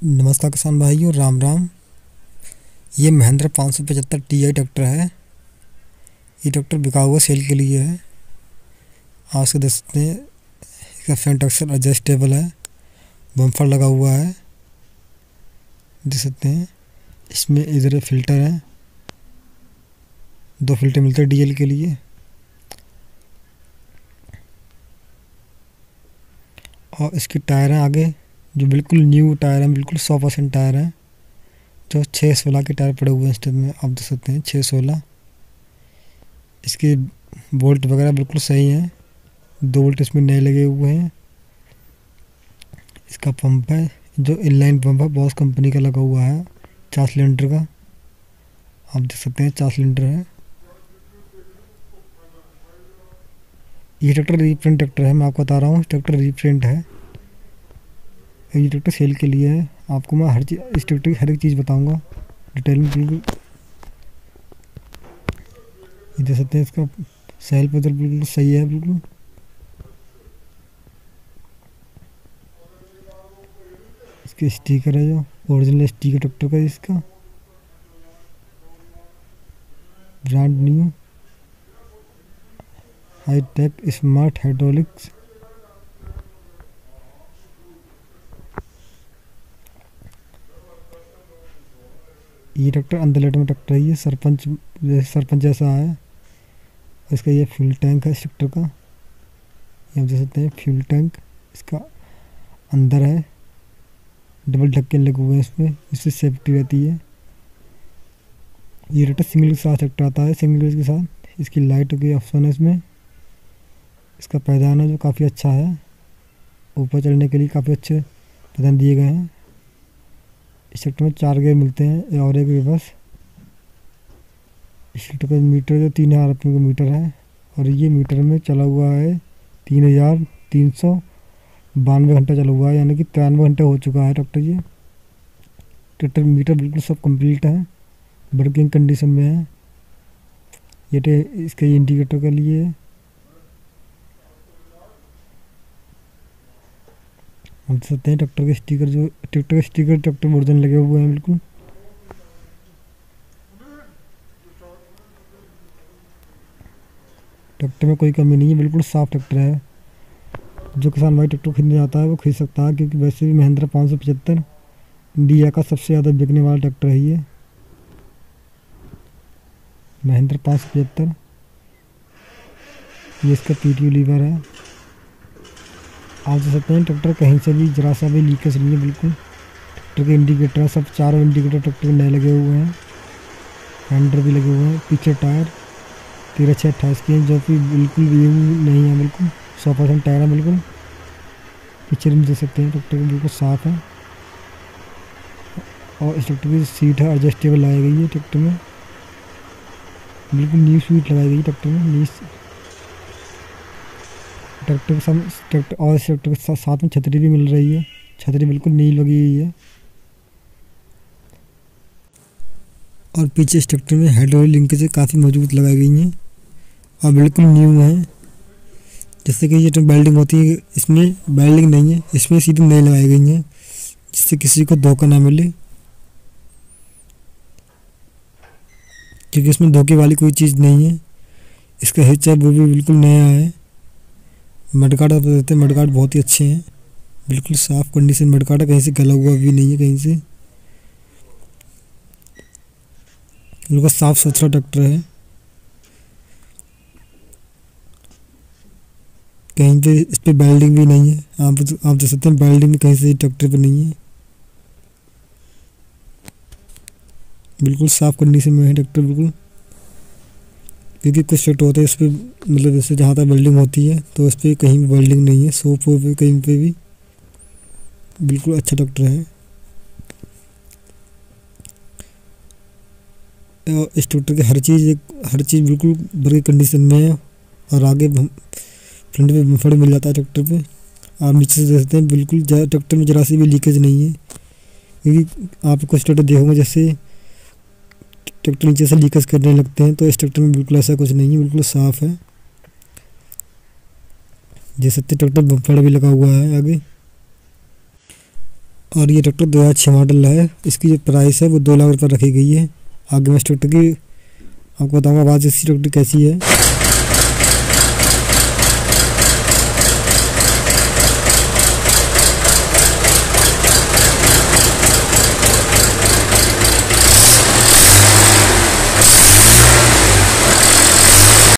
नमस्कार किसान भाइयों, राम राम। ये महिंद्रा 575 TI ट्रैक्टर है। ये ट्रैक्टर बिका हुआ सेल के लिए है। आप इसको देख सकते हैं। इसका फ्रंट एक्सल एडजस्टेबल है, बम्पर लगा हुआ है, देख सकते हैं। इसमें इधर फिल्टर है, 2 फिल्टर मिलते हैं डीजल के लिए। और इसके टायर हैं आगे जो बिल्कुल न्यू टायर हैं, बिल्कुल 100% टायर हैं। जो 616 के टायर पड़े हुए हैं स्टेप में, आप देख सकते हैं 616। इसके बोल्ट वगैरह बिल्कुल सही हैं, 2 बोल्ट इसमें नए लगे हुए हैं। इसका पंप है जो इनलाइन पंप है, बॉस कंपनी का लगा हुआ है, 4 सिलेंडर का। आप देख सकते हैं 4 सिलेंडर है। ये ट्रैक्टर रीप्रिंट ट्रैक्टर है, मैं आपको बता रहा हूँ। ट्रैक्टर रीप्रिंट है, ये ट्रैक्टर सेल के लिए है। आपको मैं हर चीज़, इस ट्रैक्टर की हर एक चीज़ बताऊंगा डिटेल में बिल्कुल। ये देख सकते हैं, इसका सेल पे तो बिल्कुल सही है बिल्कुल। इसके स्टिकर है जो ओरिजिनल स्टिकर ट्रैक्टर का, इसका brand new hitech smart hydraulics. ये ट्रैक्टर अंदर में ट्रैक्टर है, ये सरपंच जैसा है। इसका ये फ्यूल टैंक है इस ट्रैक्टर का, ये आप देख सकते हैं फ्यूल टैंक इसका अंदर है। डबल ढक्कन लगे हुए हैं इसमें, इससे सेफ्टी रहती है। ये ट्रैक्टर सिंगल के साथ ट्रैक्टर आता है, सिंगल के साथ। इसकी लाइट के ऑप्शन है इसमें। इसका पैदान है जो काफ़ी अच्छा है, ऊपर चढ़ने के लिए काफ़ी अच्छे पैदान दिए गए हैं। इस ट्रैक्टर में 4 गेयर मिलते हैं और एक रिवर्स। इस ट्रैक्टर का मीटर जो 3000 रुपये का मीटर है, और ये मीटर में चला हुआ है 3392 घंटा चला हुआ है, यानी कि 93 घंटे हो चुका है ट्रैक्टर। ये ट्रैक्टर मीटर बिल्कुल सब कंप्लीट है, वर्किंग कंडीशन में है। ये इसके इंडिकेटर के लिए है। हम देख सकते हैं ट्रैक्टर के स्टिकर, जो ट्रैक्टर के स्टिकर ट्रैक्टर वर्जन लगे हुए हैं बिल्कुल। ट्रैक्टर में कोई कमी नहीं है, बिल्कुल साफ ट्रैक्टर है। जो किसान भाई ट्रैक्टर खरीदने जाता है वो खरीद सकता है, क्योंकि वैसे भी महिंद्रा 575 इंडिया का सबसे ज़्यादा बिकने वाला ट्रैक्टर है। ये महिंद्रा 575, ये इसका PTO लीवर है। आप देख सकते हैं ट्रैक्टर कहीं से भी जरा सा भी लीकेज नहीं है बिल्कुल। ट्रैक्टर के इंडिकेटर सब चारों इंडिकेटर ट्रैक्टर के नए लगे हुए हैं, हैंडल भी लगे हुए हैं। पीछे टायर 13/6/28 के हैं, जो कि बिल्कुल भी नहीं है, बिल्कुल 100% टायर है बिल्कुल। पीछे हम देख सकते हैं ट्रैक्टर बिल्कुल साफ़ है। और इस ट्रैक्टर की सीट है एडजस्टेबल लगाई गई है ट्रैक्टर में, बिल्कुल न्यू सीट लगाई गई ट्रैक्टर में। न्यू ट्रैक्टर के साथ ट्रैक्टर, और इस ट्रैक्टर के साथ में छतरी भी मिल रही है। छतरी बिल्कुल नई लगी हुई है। और पीछे इस ट्रैक्टर में हाइड्रोलिक लिंकेज काफ़ी मजबूत लगाई गई हैं और बिल्कुल न्यू है। जैसे कि ये जो वेल्डिंग होती है, इसमें वेल्डिंग नहीं है, इसमें सीधी नई लगाई गई हैं, जिससे किसी को धोखा ना मिले। क्योंकि इसमें धोखे वाली कोई चीज़ नहीं है। इसका हिस्सा वो भी बिल्कुल नया है। मडगार्ड आप देते हैं, मडगार्ड बहुत ही अच्छे हैं, बिल्कुल साफ़ कंडीशन मडगार्ड है, कहीं से गला हुआ भी नहीं है कहीं से। बिल्कुल साफ़ सुथरा ट्रैक्टर है, कहीं पे इस पर बेल्डिंग भी नहीं है। आप देख सकते हैं बेल्डिंग भी कहीं से ट्रैक्टर पे नहीं है, बिल्कुल साफ़ कंडीशन में है ट्रैक्टर बिल्कुल। क्योंकि कुछ ट्रैक्टर होते हैं इस पर, मतलब जैसे जहाँ तक वेल्डिंग होती है तो इस पर कहीं भी वेल्डिंग नहीं है, सोप पे कहीं पे भी। बिल्कुल अच्छा ट्रैक्टर है। और इस ट्रैक्टर की हर चीज़ बिल्कुल बड़ी कंडीशन में है। और आगे फ्रंट पे बम्पर मिल जाता है ट्रैक्टर पे। आप नीचे से देख सकते हैं, बिल्कुल ट्रैक्टर में जरा सी भी लीकेज नहीं है। क्योंकि आप कुछ ट्रैक्टर देखोगे जैसे ट्रैक्टर नीचे से लीकेज करने लगते हैं, तो इस ट्रैक्टर में बिल्कुल ऐसा कुछ नहीं है, बिल्कुल साफ़ है। देख सकते ट्रैक्टर बम्पर भी लगा हुआ है आगे। और ये ट्रैक्टर 2006 मॉडल है। इसकी जो प्राइस है वो 2 लाख रुपये रखी गई है। आगे मैं इस ट्रैक्टर की आपको बताऊँगा आवाज़ इसी ट्रैक्टर कैसी है।